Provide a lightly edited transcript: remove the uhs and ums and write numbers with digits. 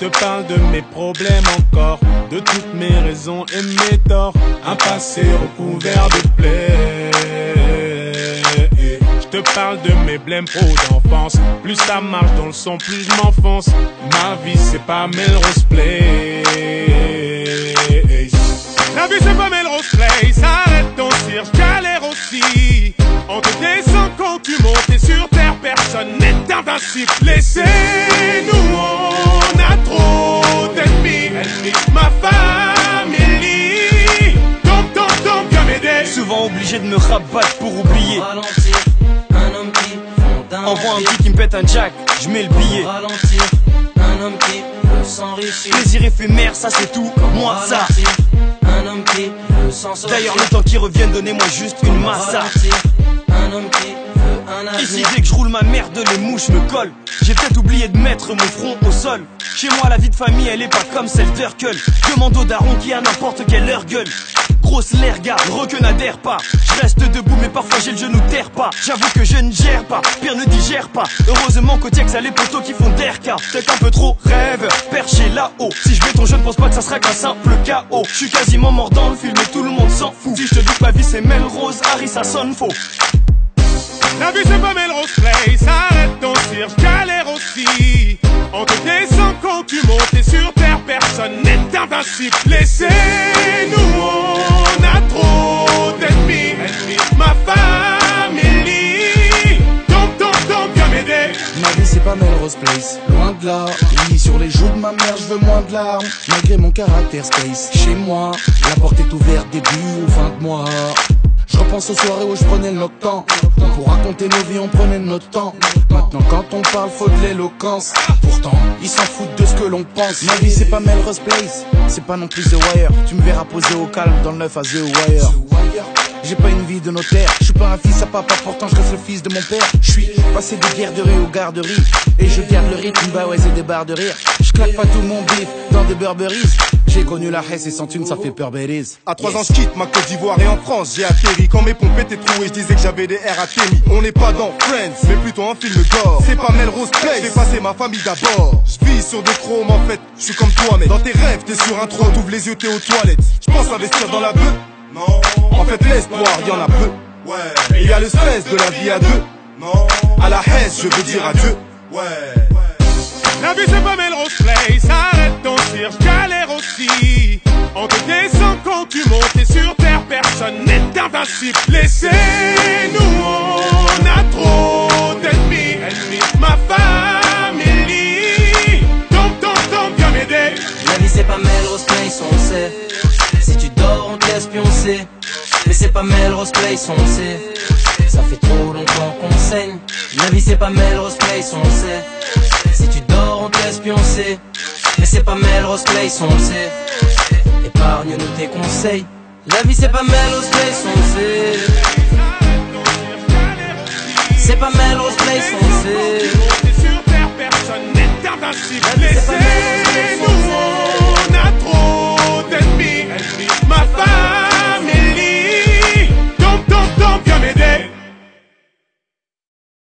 te parle de mes problèmes encore, de toutes mes raisons et mes torts, un passé recouvert de plaies. Je te parle de mes blèmes pro d'enfance, plus ça marche dans le son, plus je m'enfonce. Ma vie c'est pas Melrose Place. La vie c'est pas Melrose Place, arrête ton cirque, galère aussi. On te descend quand tu montes et sur terre personne n'est invincible. Laissez-nous, on a trop d'ennemis, ma famille. Tom, viens m'aider. Souvent obligé de me rabattre pour oublier. Ralentir, un homme qui fonde un Envoie un empire. petit qui me pète un jack, je mets le billet. Ralentir, un homme qui veut s'enrichir. Plaisir éphémère, ça c'est tout, moi ça. Ralentir, un homme qui veut s'en sortir. D'ailleurs le temps qui revienne, donnez-moi juste une massa. Ralentir, un homme qui veut un avenir. Ici dès que je roule ma merde, les mouches me collent. J'ai peut-être oublié de mettre mon front au sol. Chez moi la vie de famille elle est pas comme celle d'Urkel. Demande au daron qui à n'importe quelle heure gueule. Grosse l'erga, que n'adhère pas. Je reste debout mais parfois j'ai le genou terre pas. J'avoue que je ne gère pas, pire ne digère pas. Heureusement qu'au Tiex, ça les poteaux qui font d'RK. Peut-être un peu trop rêve, perché là-haut. Si je vais ton jeu, ne pense pas que ça sera qu'un simple KO. Je suis quasiment mort dans le film et tout le monde s'en fout. Si je te dis que ma vie c'est Melrose, Harry ça sonne faux. La vie c'est pas Melrose Place, arrête ton cirque, galère aussi. On te descend quand tu montes et sur terre personne n'est invincible. Laissez-nous, on a trop d'ennemis, ma famille. Tom, viens m'aider. Ma vie c'est pas Melrose Place, loin de là. Oui, sur les joues de ma mère je veux moins de larmes. Malgré mon caractère space, chez moi la porte est ouverte début ou fin de mois. Je repense aux soirées où je prenais le temps. Pour raconter nos vies on prenait notre temps. Maintenant quand on parle faut de l'éloquence. Pourtant ils s'en foutent de ce que l'on pense. Ma vie c'est pas Melrose Place, c'est pas non plus The Wire. Tu me verras poser au calme dans le 9 à The Wire. J'ai pas une vie de notaire, je suis pas un fils à papa, pourtant je reste le fils de mon père. Je suis passé de garderie aux garderies, et je garde le rythme, bah ouais c'est des barres de rire. Je claque pas tout mon bif dans des Burberrys. J'ai connu la Hesse et sans thune ça fait peur bêtise. À 3 ans je quitte ma Côte d'Ivoire et en France j'ai atterri. Quand mes pompes étaient trouées je disais que j'avais des airs à Témi. On n'est pas dans Friends mais plutôt un film gore. C'est pas Melrose Place, je fais passer ma famille d'abord. Je vis sur des chromes en fait, je suis comme toi mais dans tes rêves t'es sur un trône, t'ouvres les yeux t'es aux toilettes. Je pense investir dans la bœuf. Non. En fait l'espoir y'en a peu. Ouais. Il y a le stress de la vie à deux. Non. À la Hesse je veux dire adieu. Ouais. La vie c'est pas Melrose Place, arrête ton cirque, galère aussi. On te descend quand tu montes et sur terre personne n'est invincible. Laissez-nous, on a trop d'ennemis, ma famille. Tom, viens m'aider. La vie c'est pas Melrose Place, on le sait. Si tu dors on te laisse pioncer. Mais c'est pas Melrose Place, on le sait. Ça fait trop longtemps qu'on saigne. La vie c'est pas Melrose Place, on le sait. Si tu dors on te laisse pioncer. Mais c'est pas Melrose Place, on le sait. Épargne-nous tes conseils. La vie c'est pas Melrose Place, on le sait. C'est pas Melrose Place, on le sait. Sur terre personne n'est invincible. La vie c'est pas Melrose Place, on le sait.